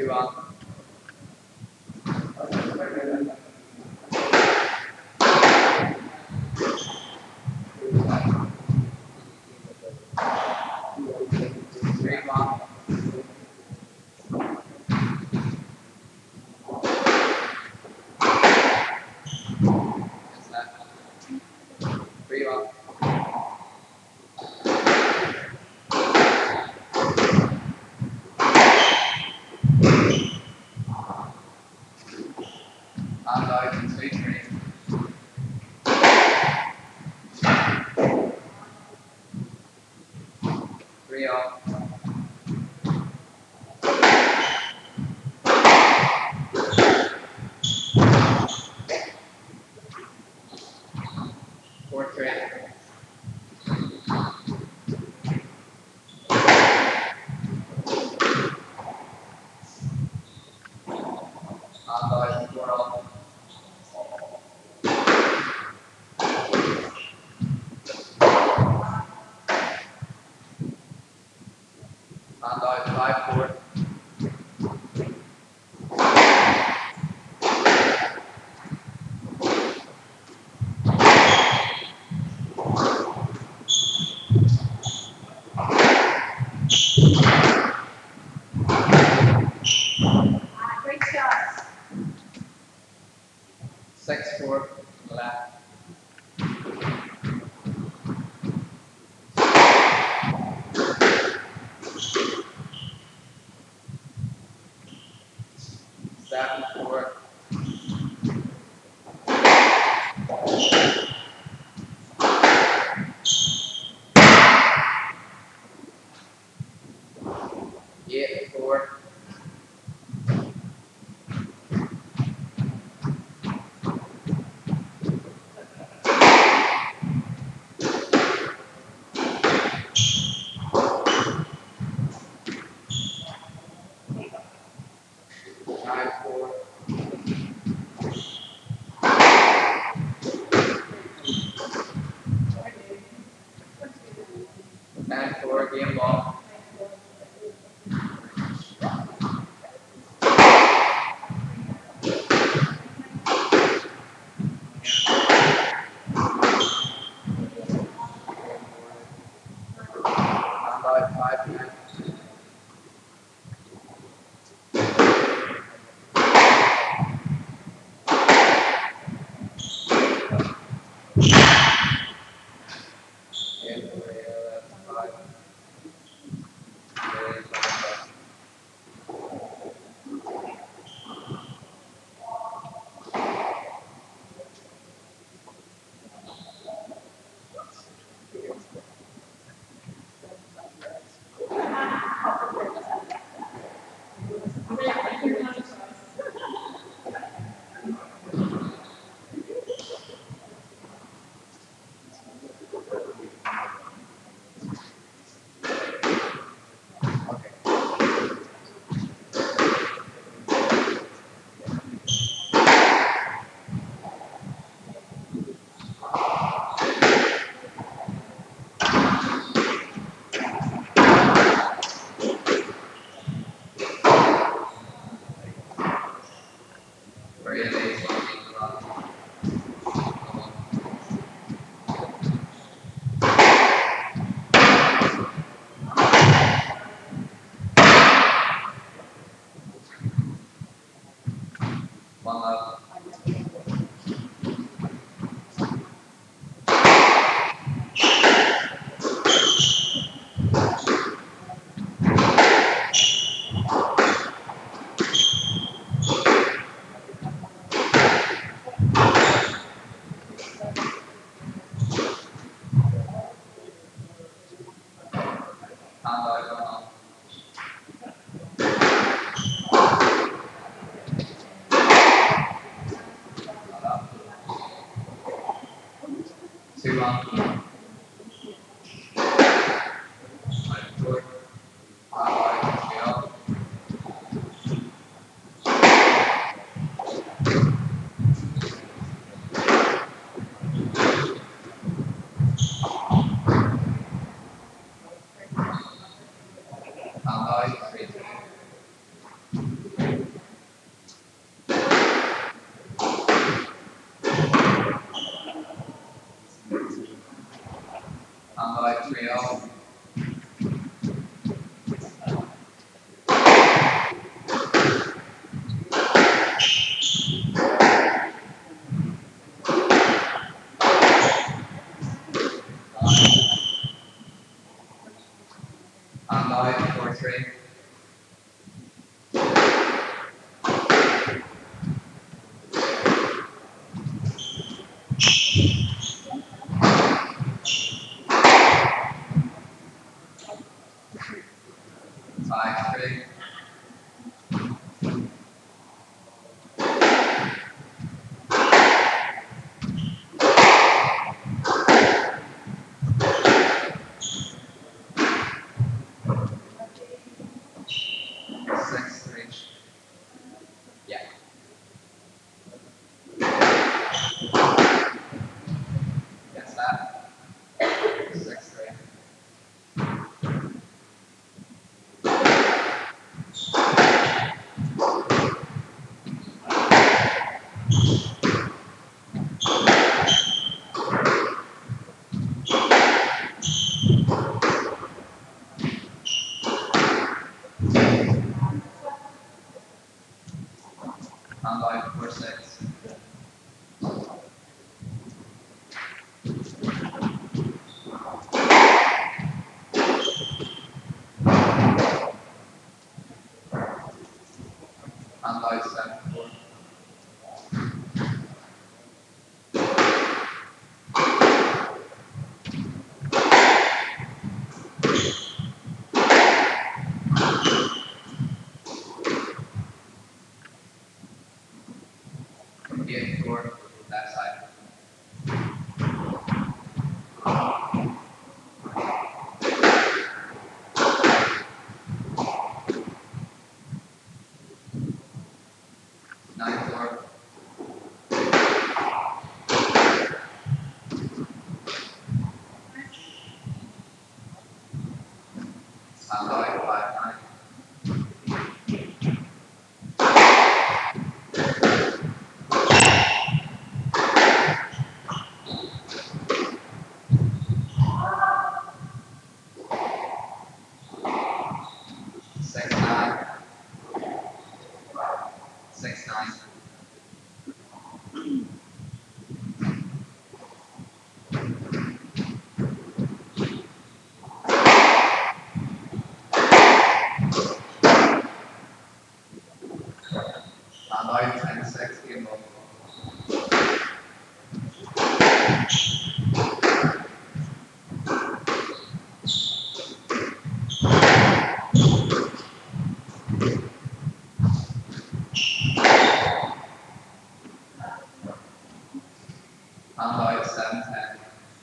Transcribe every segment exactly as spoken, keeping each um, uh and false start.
Two on. Three on. Three on. And out, two, three. Three on. Four, three. And out, four on. And out, five, four. Great shots. Six, four. Left. Seven, four. Eight, four. Nine, four. Ten, four. Game ball. And out, five, ten. Eight, four, eleven, five. Eight, seven, Very nice. One left. And out, one on. Two on. Five, four. And out, three on. And out, three, two. Unload four three. Five three. Six three. Yeah. Guess that. Six three. Unload four six. Unload seven four. Eight four. Left side. Nine four. Unload five nine. Six nine. Six nine. Unload ten six. Game over. Unload seven ten.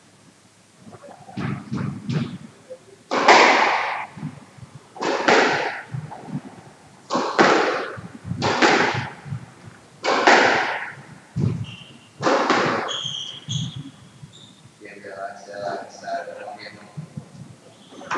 Game relax, relax, start. Game over.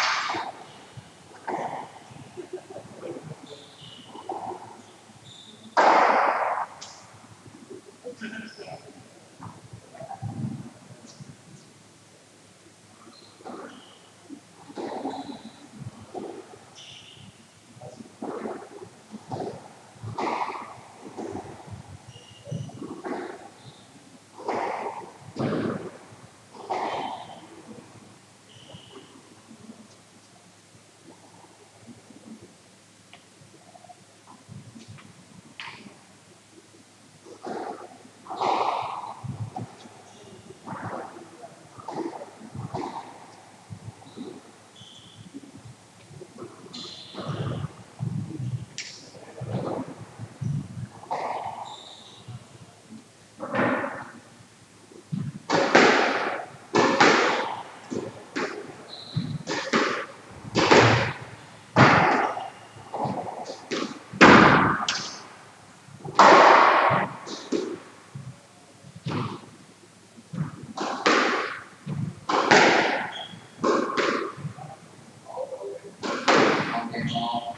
One game all.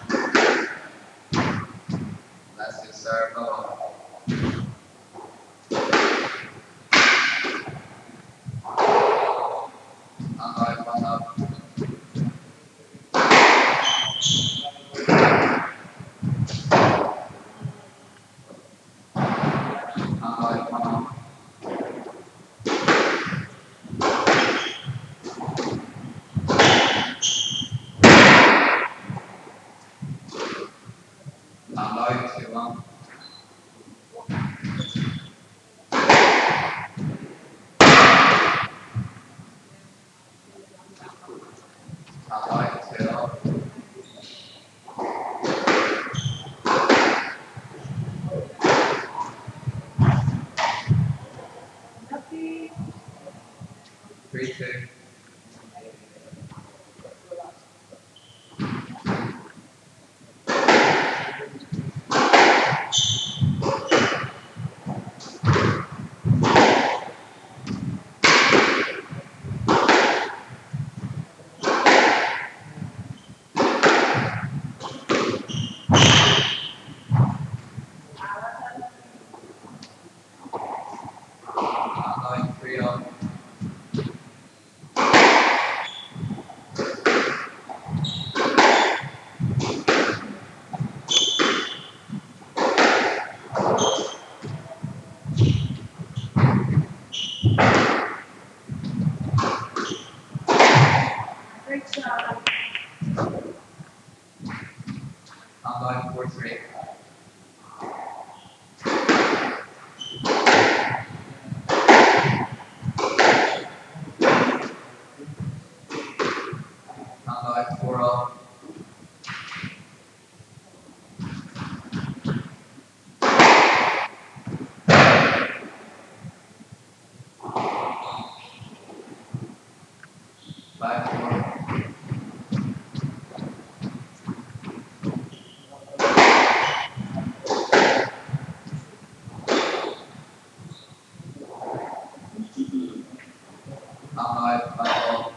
Let's do circle. Unload one up. Unload one up. Highlight, tail. Happy. Three, two. Highlight, three on. Great shot. Highlight, four, three. Highlight, four on. Five, four. Highlight, five on.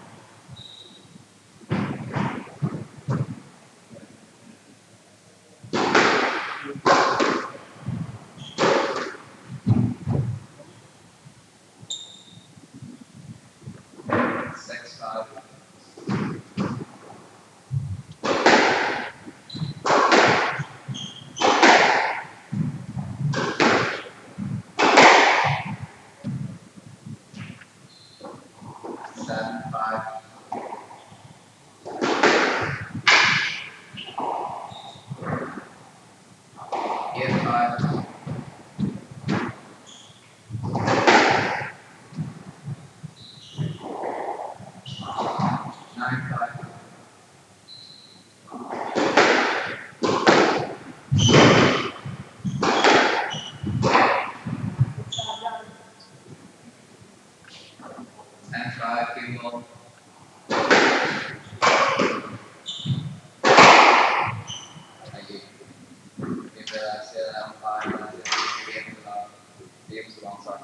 Six, five. Seven, five. Eight, five. Nine, five. Ten, five, game ball. Thank you. If I say that I'm five, and I say the game's about, the game's about, sorry.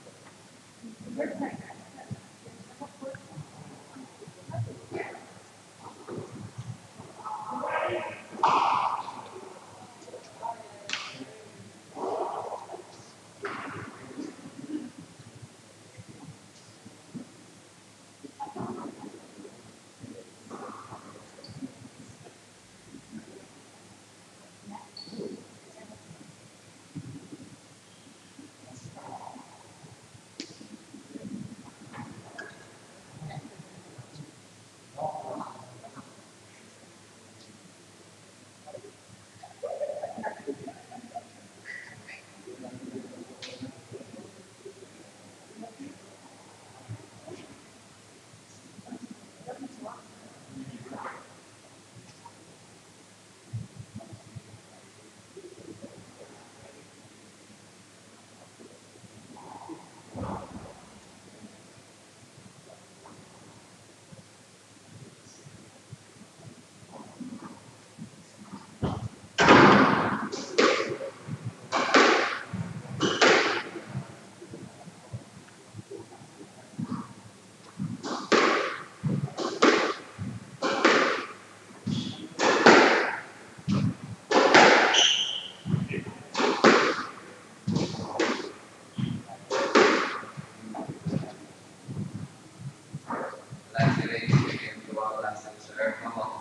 Let's see the game go out last time, sir. Come on.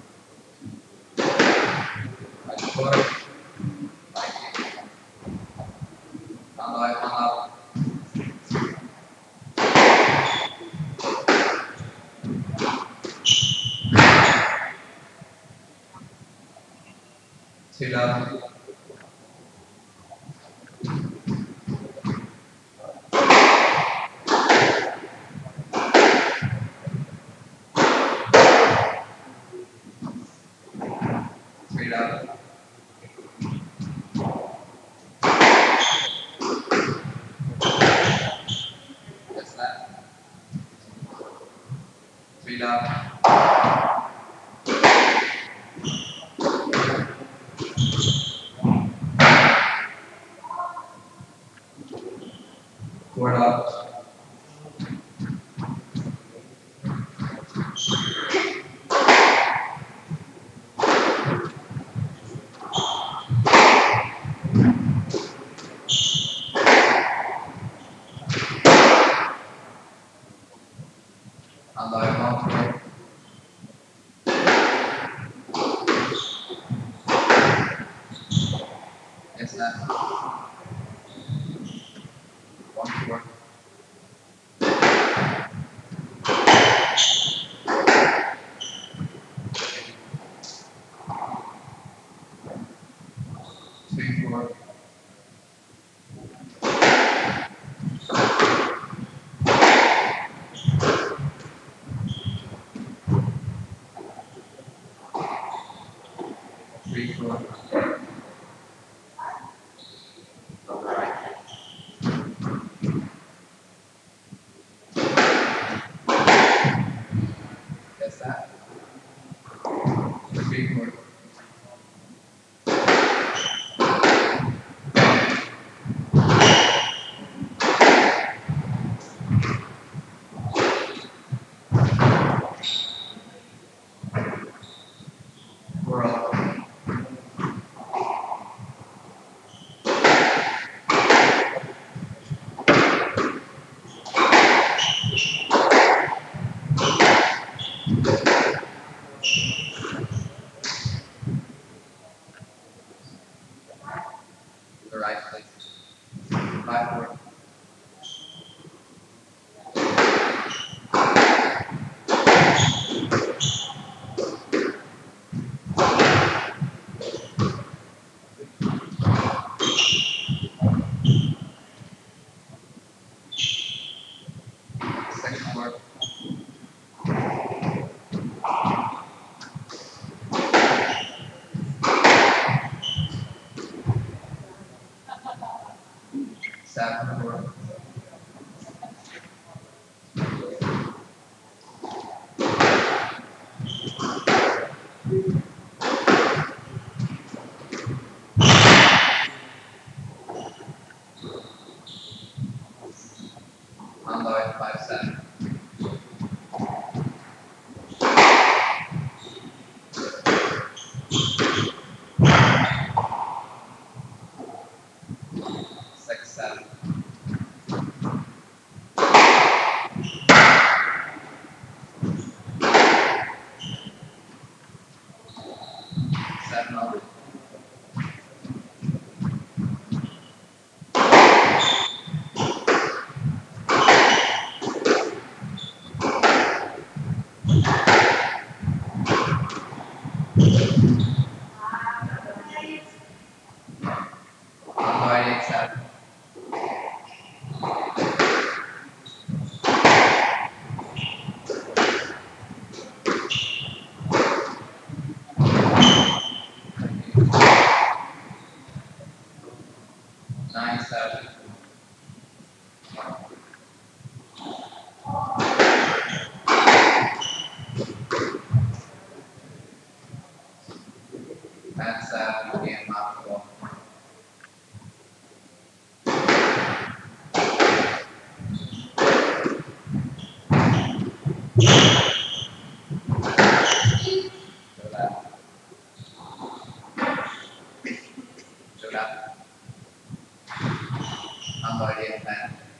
I score. Thank you. Come on, come up. Two down. it up. That's that. Three up. Four up. Unload one. Yes, that. One four. Three four. Three four. Alright. That's that. Three four. Four up. The right, please. Five four. Second four. Seven four. Unload five seven. Six seven. Seven up. Unload eight seven. Nine seven. Ten seven. Game off the ball. Show that. Show that. Unload eight ten.